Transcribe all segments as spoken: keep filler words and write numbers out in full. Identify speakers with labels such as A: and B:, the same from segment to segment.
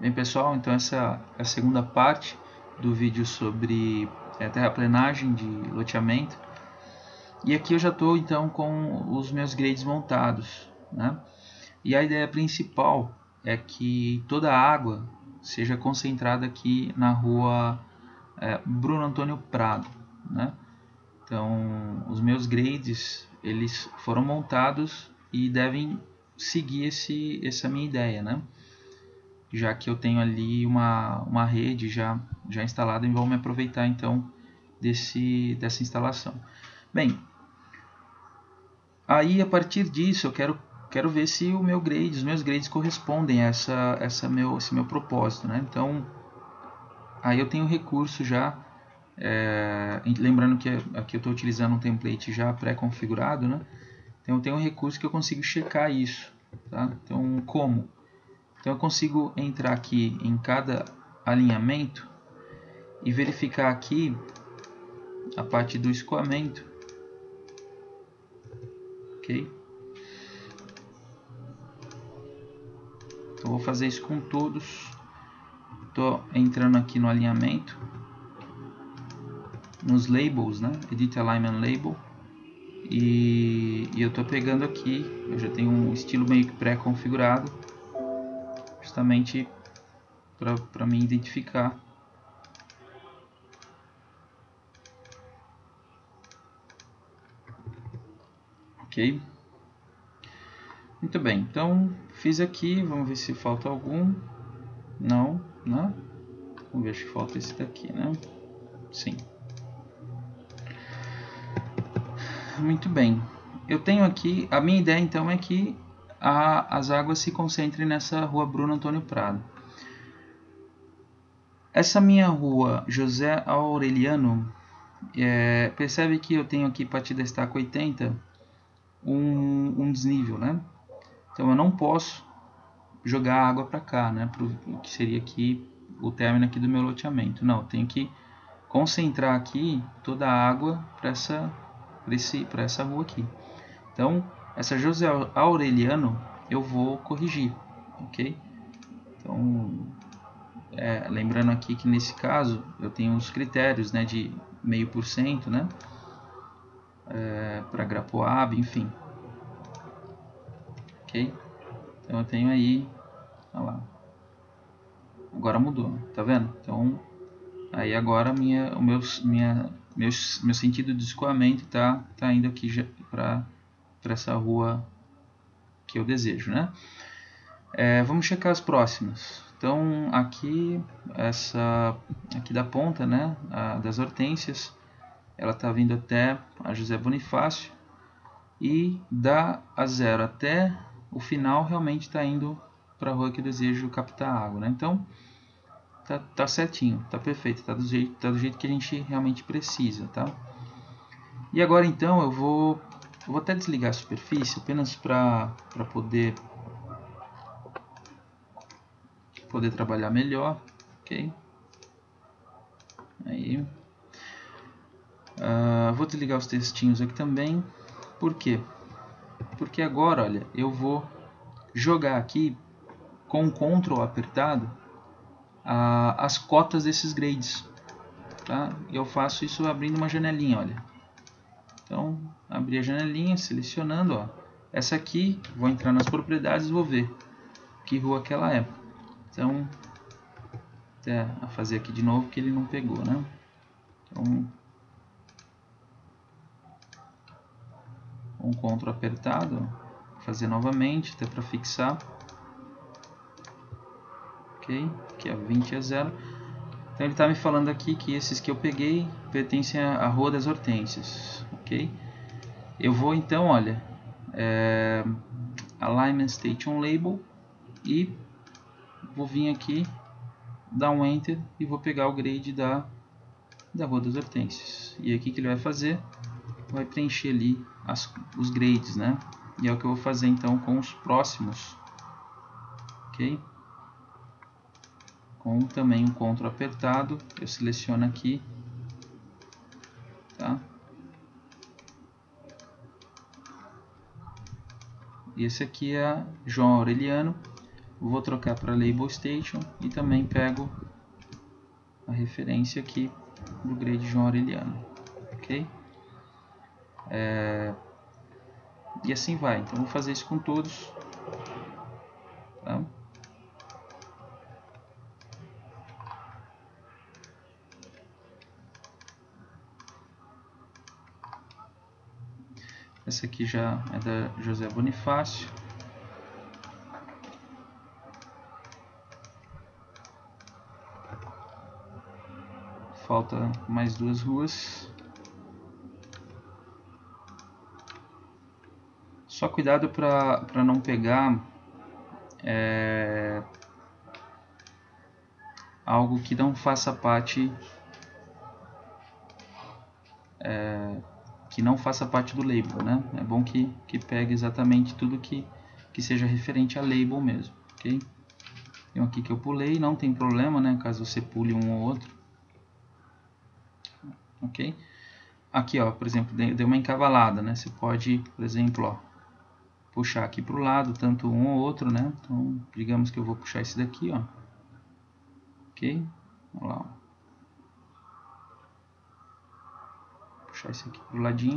A: Bem pessoal, então essa é a segunda parte do vídeo sobre é, terraplenagem de loteamento. E aqui eu já estou então com os meus grades montados, né? E a ideia principal é que toda a água seja concentrada aqui na rua é, Bruno Antônio Prado, né? Então os meus grades eles foram montados e devem seguir esse, essa minha ideia, né? Já que eu tenho ali uma, uma rede já, já instalada e vou me aproveitar então desse, dessa instalação. Bem, aí a partir disso eu quero, quero ver se o meu grade, os meus grades correspondem a essa, essa meu, esse meu propósito, né? Então aí eu tenho recurso já, é, lembrando que aqui eu estou utilizando um template já pré-configurado, né? Então eu tenho um recurso que eu consigo checar isso, tá? Então como? Então eu consigo entrar aqui em cada alinhamento e verificar aqui a parte do escoamento, ok? Então vou fazer isso com todos. Estou entrando aqui no alinhamento, nos labels, né? Edit Alignment Label, e, e eu estou pegando aqui, eu já tenho um estilo meio que pré-configurado, justamente para me identificar. Ok? Muito bem, então fiz aqui, vamos ver se falta algum. Não, né? Vamos ver, acho que falta esse daqui, né? Sim. Muito bem. Eu tenho aqui, a minha ideia então é que a, as águas se concentrem nessa rua Bruno Antônio Prado. Essa minha rua José Aureliano, é, percebe que eu tenho aqui para te destacar oitenta um, um desnível, né? Então eu não posso jogar água para cá, né? Pro, o que seria aqui o término aqui do meu loteamento. Não, eu tenho que concentrar aqui toda a água para essa, para essa rua aqui. Então, essa José Aureliano eu vou corrigir, ok? Então, é, lembrando aqui que nesse caso eu tenho os critérios, né, de meio por cento, né, é, para Grapoab, enfim, ok? Então eu tenho aí, olha lá, agora mudou, tá vendo? Então, aí agora minha, o meu, minha, meu, meu sentido de escoamento tá, tá indo aqui para essa rua que eu desejo, né? É, vamos checar as próximas. Então aqui essa aqui da ponta, né, a, das hortênsias, ela está vindo até a José Bonifácio e da a zero até o final realmente está indo para a rua que eu desejo captar água, né? Então tá, tá certinho, tá perfeito, tá do jeito, tá do jeito que a gente realmente precisa, tá? E agora então eu vou, eu vou até desligar a superfície apenas para para poder poder trabalhar melhor, ok? Aí, uh, vou desligar os textinhos aqui também. Por quê? Porque agora, olha, eu vou jogar aqui com o Ctrl apertado uh, as cotas desses grades, tá? Eu faço isso abrindo uma janelinha, olha. Então, abri a janelinha, selecionando, ó. Essa aqui, vou entrar nas propriedades e vou ver que rua que ela é. Então, até a fazer aqui de novo que ele não pegou, né? Então, um Ctrl apertado, vou fazer novamente, até para fixar. Ok, que é vinte a zero. Então ele está me falando aqui que esses que eu peguei pertencem à Rua das Hortênsias, ok? Eu vou então, olha, é, Alignment Station Label e vou vir aqui, dar um Enter e vou pegar o grade da, da Rua das Hortênsias. E aqui que ele vai fazer, vai preencher ali as, os grades, né? E é o que eu vou fazer então com os próximos, ok? Com também um Ctrl apertado, eu seleciono aqui, tá? E esse aqui é João Aureliano. vou trocar para Label Station e também pego a referência aqui do grade João Aureliano, ok? É, e assim vai. Então vou fazer isso com todos, tá? Essa aqui já é da José Bonifácio. Falta mais duas ruas. Só cuidado para não pegar é, algo que não faça parte é, que não faça parte do label, né? É bom que, que pegue exatamente tudo que, que seja referente a label mesmo, ok? Tem um aqui que eu pulei, não tem problema, né? Caso você pule um ou outro, ok? Aqui, ó, por exemplo, deu uma encavalada, né? Você pode, por exemplo, ó, puxar aqui para o lado, tanto um ou outro, né? Então, digamos que eu vou puxar esse daqui, ó, ok? Vamos lá, ó. Puxar esse aqui para o ladinho.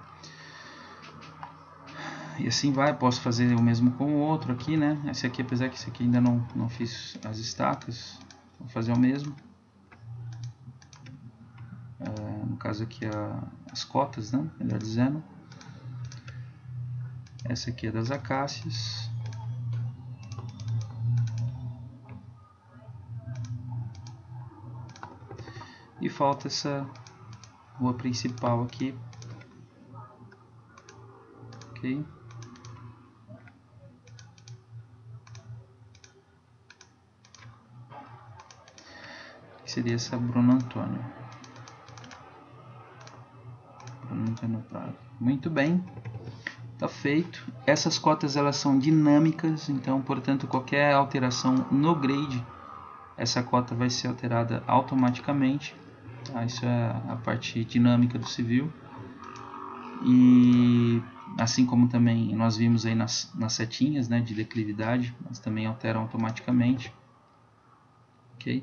A: E assim vai, posso fazer o mesmo com o outro aqui, né? Esse aqui, apesar que esse aqui ainda não, não fiz as estacas, vou fazer o mesmo. É, no caso aqui, a, as cotas, né? Melhor dizendo. Essa aqui é das acácias. E falta essa rua principal aqui. Ok? Que seria essa Bruno Antônio. Bruno Antônio Prado. Muito bem. Tá feito. Essas cotas elas são dinâmicas, então, portanto, qualquer alteração no grade, essa cota vai ser alterada automaticamente. Tá? Isso é a parte dinâmica do civil. E assim como também nós vimos aí nas, nas setinhas, né, de declividade, elas também alteram automaticamente. Ok?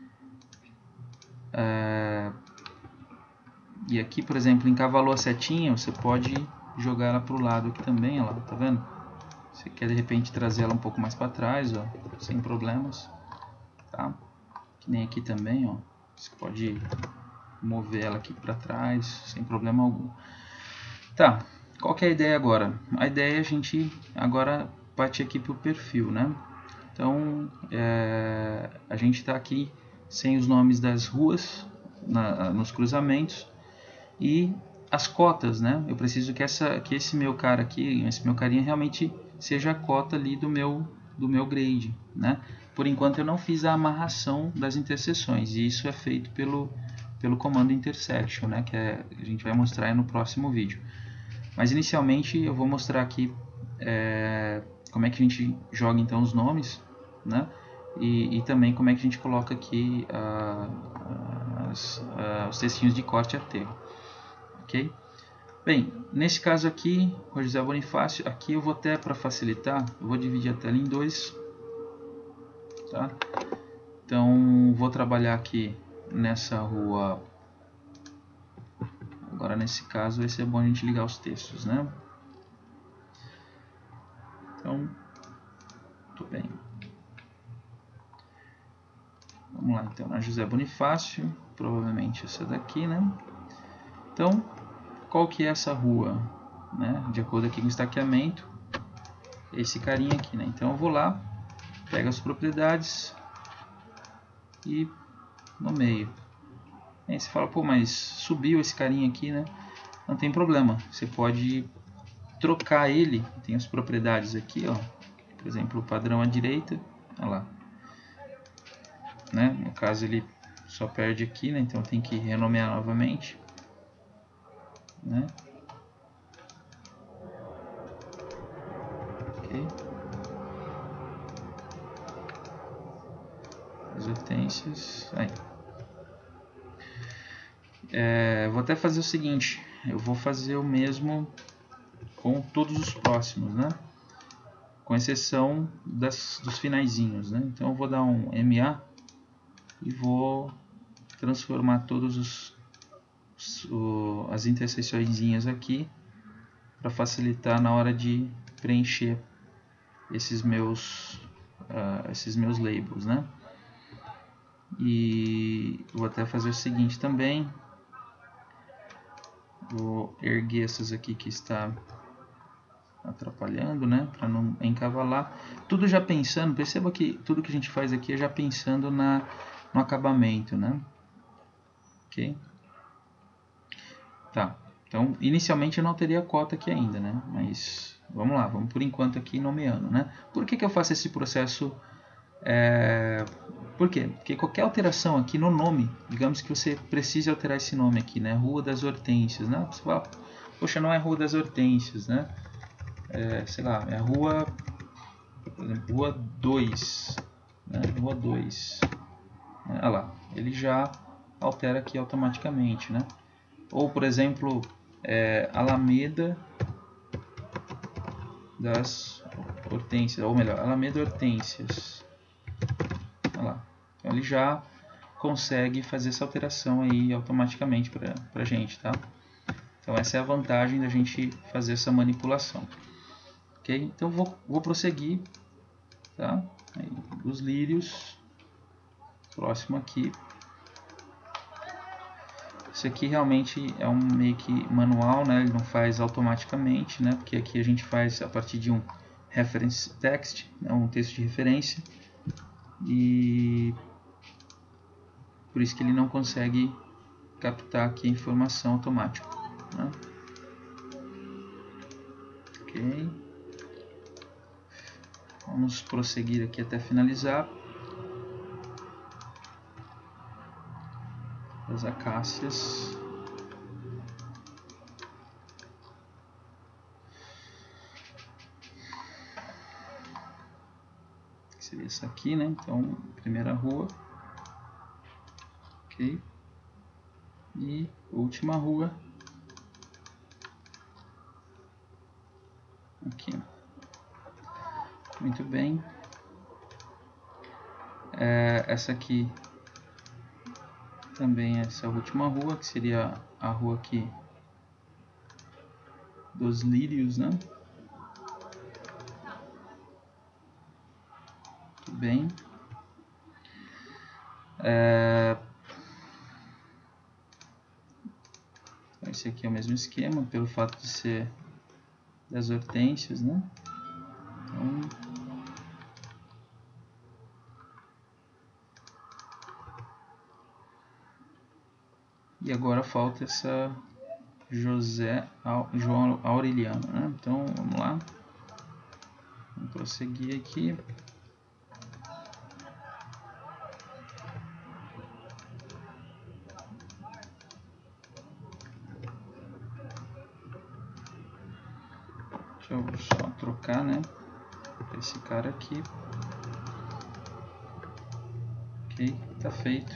A: É... E aqui, por exemplo, encavalou a setinha, você pode jogar ela para o lado aqui também, ó lá, tá vendo? Você quer de repente trazer ela um pouco mais para trás, ó, sem problemas, tá? Que nem aqui também, ó, você pode mover ela aqui para trás, sem problema algum. Tá, qual que é a ideia agora? A ideia é a gente agora partir aqui para o perfil, né? Então, é, a gente está aqui sem os nomes das ruas na, nos cruzamentos e as cotas, né? Eu preciso que, essa, que esse meu cara aqui, esse meu carinha realmente seja a cota ali do meu, do meu grade, né? Por enquanto eu não fiz a amarração das interseções e isso é feito pelo, pelo comando intersection, né? Que é, a gente vai mostrar no próximo vídeo. Mas inicialmente eu vou mostrar aqui é, como é que a gente joga então os nomes, né? E, e também como é que a gente coloca aqui uh, as, uh, os textinhos de corte e aterro. Ok? Bem, nesse caso aqui, o José Bonifácio, aqui eu vou até para facilitar, eu vou dividir a tela em dois. Tá? Então vou trabalhar aqui nessa rua. Agora nesse caso vai ser bom a gente ligar os textos, né? Então, tudo bem. Vamos lá, então, na José Bonifácio, provavelmente essa daqui, né? Então, qual que é essa rua, né? De acordo aqui com o estaqueamento, esse carinha aqui, né? Então eu vou lá, pego as propriedades e nomeio. Aí você fala, pô, mas subiu esse carinha aqui, né? Não tem problema, você pode trocar ele, tem as propriedades aqui, ó. Por exemplo, o padrão à direita, olha lá. Né? No caso ele só perde aqui, né? Então tem que renomear novamente, né? Ok. As hortênsias, aí. É, vou até fazer o seguinte, eu vou fazer o mesmo com todos os próximos, né? com exceção das, dos finaizinhos, né? Então eu vou dar um M A e vou transformar todos os, os o, as interseçõezinhas aqui para facilitar na hora de preencher esses meus uh, esses meus labels, né? E vou até fazer o seguinte também, vou erguer essas aqui que está atrapalhando, né, para não encavalar. Tudo já pensando, perceba que tudo que a gente faz aqui é já pensando na, no acabamento, né? Ok? Tá, então inicialmente eu não teria cota aqui ainda, né? Mas vamos lá, vamos por enquanto aqui nomeando, né? Por que que eu faço esse processo? É... Por quê? Porque qualquer alteração aqui no nome, digamos que você precise alterar esse nome aqui, né? Rua das Hortênsias, né? Você fala, poxa, não é Rua das Hortênsias, né? É, sei lá, é a rua, por exemplo, rua dois, né? Rua dois, né? Olha lá, ele já altera aqui automaticamente, né? Ou, por exemplo, é, Alameda das Hortênsias, ou melhor, Alameda Hortênsias, olha lá, então ele já consegue fazer essa alteração aí automaticamente para a gente, tá? Então essa é a vantagem da gente fazer essa manipulação. Ok? Então vou, vou prosseguir, tá? Aí, os lírios, próximo aqui. Isso aqui realmente é um meio que manual, né? Ele não faz automaticamente, né? Porque aqui a gente faz a partir de um reference text, né? Um texto de referência, e por isso que ele não consegue captar aqui a informação automática, né? Ok. Vamos prosseguir aqui até finalizar. As acácias. Que seria essa aqui, né? Então, primeira rua. Ok. E última rua. Aqui. Muito bem. É, essa aqui também é essa última rua, que seria a rua aqui dos lírios, né? Muito bem. É, esse aqui é o mesmo esquema, pelo fato de ser das hortênsias, né? Então, e agora falta essa José João Aureliano, né? Então vamos lá, vamos prosseguir aqui. Deixa eu só trocar, né? Esse cara aqui. Ok, tá feito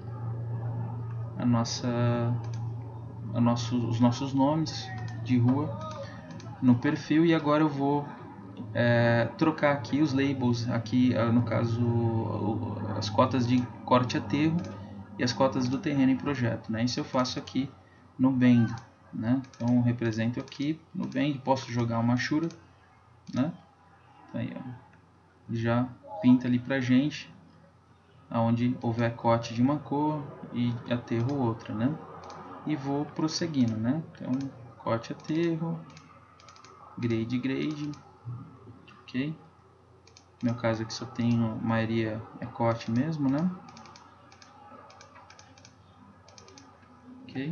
A: a nossa, a nosso, os nossos nomes de rua no perfil, e agora eu vou é, trocar aqui os labels, aqui no caso as cotas de corte e aterro e as cotas do terreno em projeto, né? Isso eu faço aqui no Bend, né? Então eu represento aqui no Bend, posso jogar uma Shura, né? Aí, ó, já pinta ali pra gente aonde houver corte de uma cor e aterro outra, né? E vou prosseguindo, né? Então corte aterro, grade grade, ok? No meu caso aqui só tenho maioria é corte mesmo, né? Ok.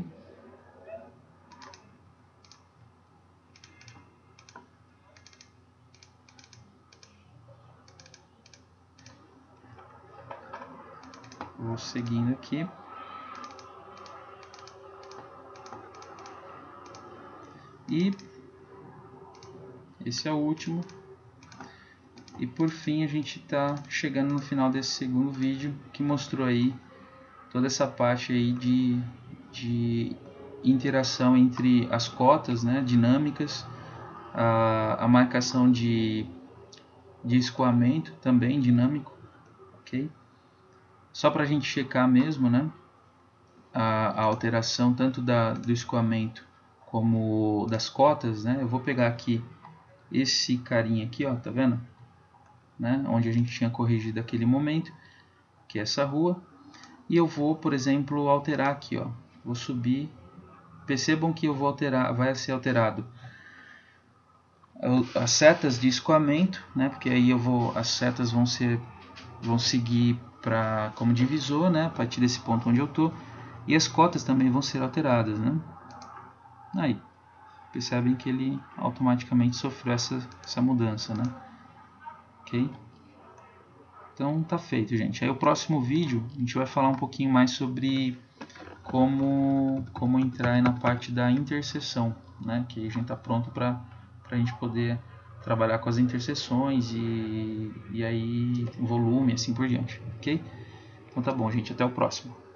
A: Vou seguindo aqui. E esse é o último. E por fim a gente está chegando no final desse segundo vídeo, que mostrou aí toda essa parte aí de, de interação entre as cotas, né, dinâmicas, a, a marcação de de escoamento também dinâmico, ok? Só para a gente checar mesmo, né, a, a alteração tanto da, do escoamento como das cotas, né? Eu vou pegar aqui esse carinha aqui, ó, tá vendo? Né? Onde a gente tinha corrigido aquele momento, que é essa rua, e eu vou, por exemplo, alterar aqui, ó. Vou subir. Percebam que eu vou alterar, vai ser alterado as setas de escoamento, né? Porque aí eu vou, as setas vão ser, vão seguir para como divisor, né? A partir desse ponto onde eu tô, e as cotas também vão ser alteradas, né? Aí percebem que ele automaticamente sofreu essa, essa mudança, né? Ok? Então tá feito, gente. Aí o próximo vídeo a gente vai falar um pouquinho mais sobre como, como entrar na parte da interseção, né? Que a gente tá pronto para a gente poder trabalhar com as interseções e, e aí volume assim por diante, ok? Então tá bom, gente. Até o próximo.